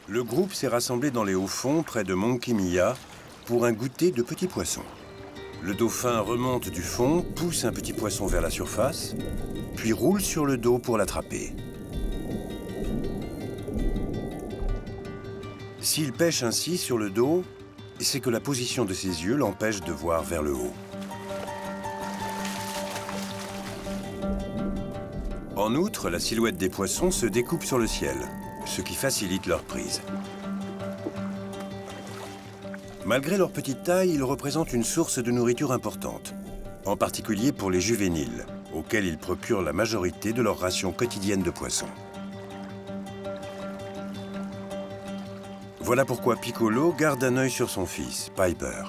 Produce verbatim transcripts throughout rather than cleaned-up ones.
Le groupe s'est rassemblé dans les hauts-fonds, près de Monkey-Mia, pour un goûter de petits poissons. Le dauphin remonte du fond, pousse un petit poisson vers la surface, puis roule sur le dos pour l'attraper. S'il pêche ainsi sur le dos, c'est que la position de ses yeux l'empêche de voir vers le haut. En outre, la silhouette des poissons se découpe sur le ciel, ce qui facilite leur prise. Malgré leur petite taille, ils représentent une source de nourriture importante, en particulier pour les juvéniles, auxquels ils procurent la majorité de leur ration quotidienne de poissons. Voilà pourquoi Piccolo garde un œil sur son fils, Piper.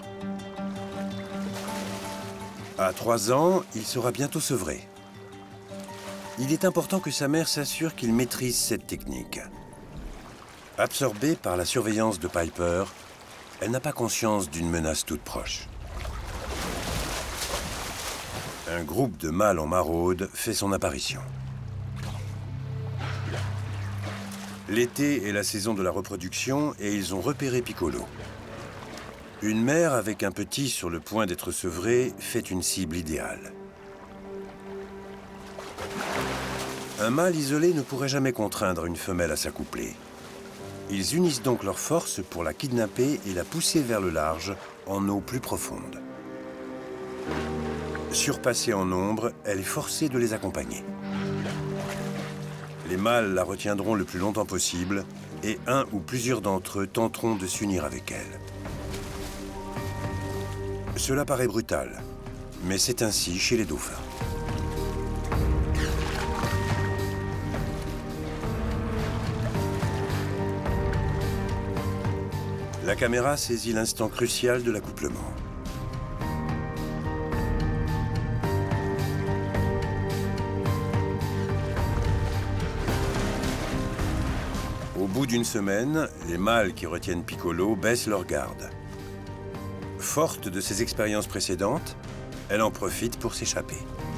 À trois ans, il sera bientôt sevré. Il est important que sa mère s'assure qu'il maîtrise cette technique. Absorbée par la surveillance de Piper, elle n'a pas conscience d'une menace toute proche. Un groupe de mâles en maraude fait son apparition. L'été est la saison de la reproduction et ils ont repéré Piccolo. Une mère avec un petit sur le point d'être sevré fait une cible idéale. Un mâle isolé ne pourrait jamais contraindre une femelle à s'accoupler. Ils unissent donc leurs forces pour la kidnapper et la pousser vers le large, en eau plus profonde. Surpassée en nombre, elle est forcée de les accompagner. Les mâles la retiendront le plus longtemps possible et un ou plusieurs d'entre eux tenteront de s'unir avec elle. Cela paraît brutal, mais c'est ainsi chez les dauphins. La caméra saisit l'instant crucial de l'accouplement. Au bout d'une semaine, les mâles qui retiennent Piccolo baissent leur garde. Forte de ses expériences précédentes, elle en profite pour s'échapper.